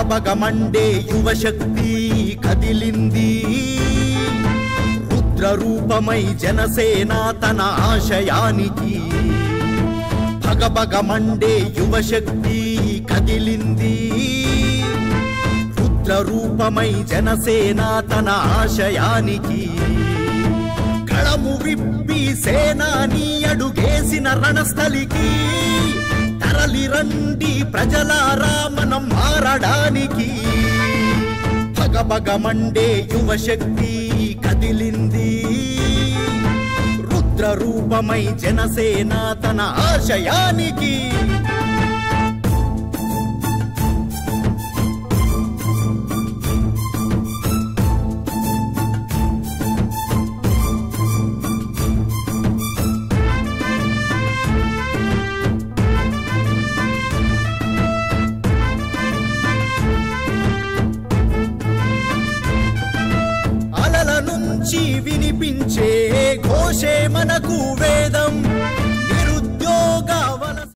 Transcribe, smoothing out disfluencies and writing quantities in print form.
భగభగమండే యువశక్తి కదిలింది రుద్రరూపమై జనసేన తన ఆశయానికి భగభగమండే యువశక్తి కదిలింది రుద్రరూపమై జనసేన తన ఆశయానికి కళము విప్పి సేనాని అడుగేసిన రణస్థలికి తరలి రండి ప్రజలారా మనం మారడానికి భగభగమండే యువశక్తి కదిలింది రుద్రరూపమై జనసేన తన ఆశయానికి వినిపించే ఘోషే మనకు వేదం